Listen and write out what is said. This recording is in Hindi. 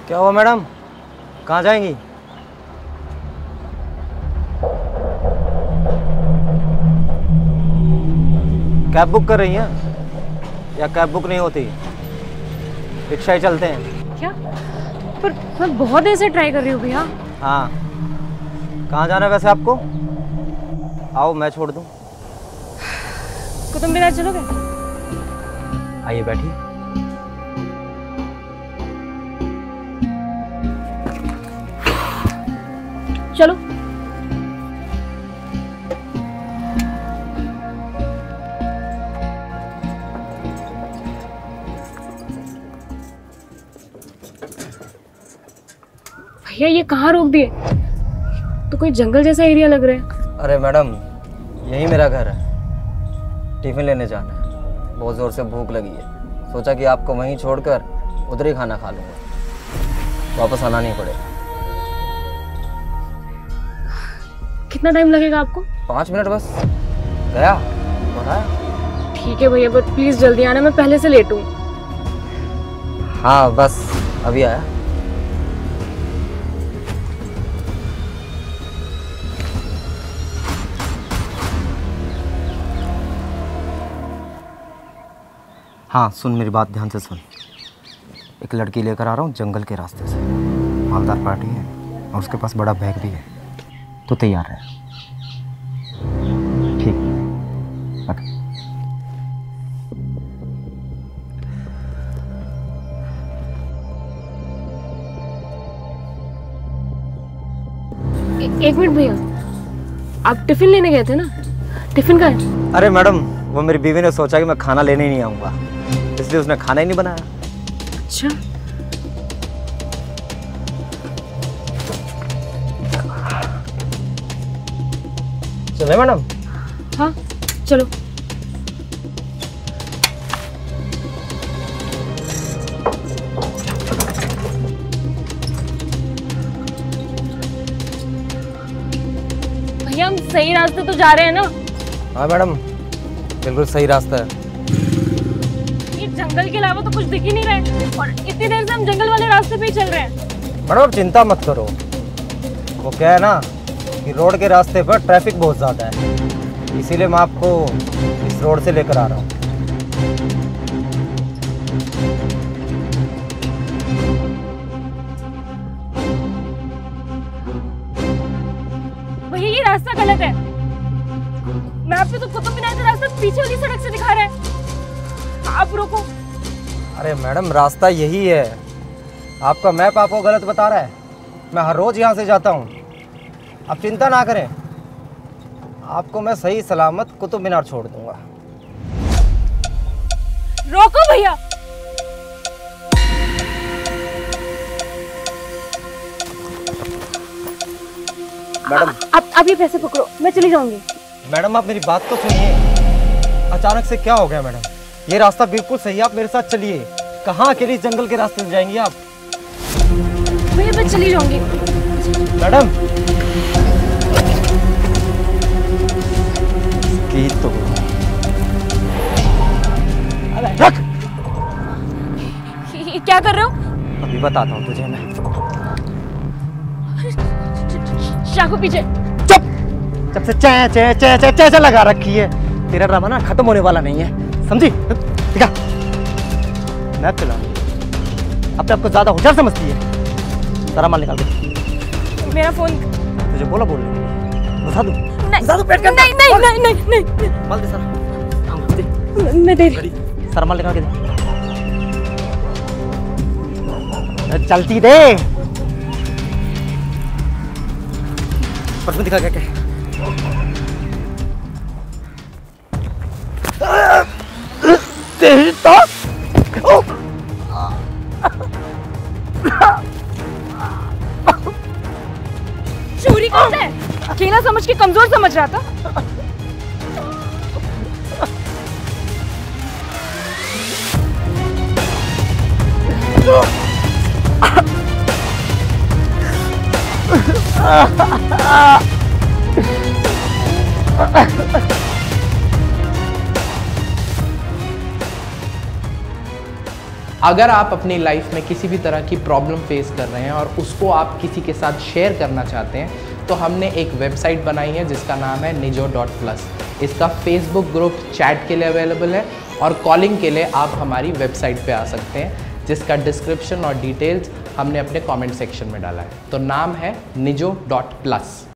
क्या हुआ मैडम, कहाँ जाएंगी? कैब बुक कर रही हैं या कैब बुक नहीं होती? रिक्शा ही चलते हैं। क्या? पर मैं बहुत देर से ट्राई कर रही हूँ भैया। हाँ, कहाँ जाना है वैसे आपको? आओ मैं छोड़ दूँ। कुतुब मीनार चलोगे? आइए बैठिए। चलो। भैया ये कहाँ रोक दिए? तो कोई जंगल जैसा एरिया लग रहा है। अरे मैडम, यही मेरा घर है। टिफिन लेने जाना है, बहुत ज़ोर से भूख लगी है। सोचा कि आपको वहीं छोड़कर उधर ही खाना खा लूँगा, वापस आना नहीं पड़ेगा। कितना टाइम लगेगा आपको? 5 मिनट बस। गया और आया। ठीक है भैया, बट प्लीज जल्दी आना, मैं पहले से लेट हूँ। हाँ बस अभी आया। हाँ सुन, मेरी बात ध्यान से सुन। एक लड़की लेकर आ रहा हूँ जंगल के रास्ते से। मालदार पार्टी है और उसके पास बड़ा बैग भी है, तो तैयार है। ठीक ओके। एक मिनट भैया, आप टिफिन लेने गए थे ना? टिफिन का है? अरे मैडम, वो मेरी बीवी ने सोचा कि मैं खाना लेने ही नहीं आऊँगा, इसलिए उसने खाना ही नहीं बनाया। अच्छा। चले मैडम? हाँ चलो। भैया हम सही रास्ते तो जा रहे हैं ना? हाँ मैडम, बिल्कुल सही रास्ता है। ये जंगल के अलावा तो कुछ दिख ही नहीं रहा है, और इतनी देर से हम जंगल वाले रास्ते पे ही चल रहे हैं। मैडम आप चिंता मत करो, वो क्या है ना कि रोड के रास्ते पर ट्रैफिक बहुत ज़्यादा है, इसीलिए मैं आपको इस रोड से लेकर आ रहा हूँ। भैया ये रास्ता गलत है। मैप पे तो कुतुब मीनार का रास्ता पीछे वाली सड़क से दिखा रहा है। आप रोको। अरे मैडम रास्ता यही है, आपका मैप आपको गलत बता रहा है। मैं हर रोज़ यहाँ से जाता हूँ, आप चिंता ना करें, आपको मैं सही सलामत कुतुब मीनार छोड़ दूंगा। रोको भैया। मैडम आप ये पैसे पकड़ो, मैं चली जाऊंगी। मैडम आप मेरी बात तो सुनिए, अचानक से क्या हो गया मैडम? ये रास्ता बिल्कुल सही है, आप मेरे साथ चलिए। कहाँ अकेले इस जंगल के रास्ते से जाएंगी आप? भैया मैं चली जाऊंगी। मैडम की तो रख। ये क्या कर रहे हो? अभी बताता हूँ तुझे मैं। चाकू पीछे। चुप! जब से चे चे चे चे चे चे लगा रखी है, तेरा ड्रामा ना खत्म होने वाला नहीं है, समझी? ठीक है, मैं चला अपने आपको ज्यादा होशियार समझती है। सारा माल निकाल के। मेरा फोन। तुझे बोला बोल बता दूं? नहीं बता दूं पेट का? नहीं नहीं नहीं नहीं नहीं। माल दे सारा। हाँ, दे। मैं दे रही। सारा माल निकाल के दे। चलती दे। परसों दिखा क्या क्या? तेरी तो चोरी करता है, अकेला समझ के कमजोर समझ रहा था। अगर आप अपनी लाइफ में किसी भी तरह की प्रॉब्लम फेस कर रहे हैं और उसको आप किसी के साथ शेयर करना चाहते हैं तो हमने एक वेबसाइट बनाई है जिसका नाम है nijo.plus। इसका फेसबुक ग्रुप चैट के लिए अवेलेबल है और कॉलिंग के लिए आप हमारी वेबसाइट पे आ सकते हैं, जिसका डिस्क्रिप्शन और डिटेल्स हमने अपने कमेंट सेक्शन में डाला है। तो नाम है nijo.plus।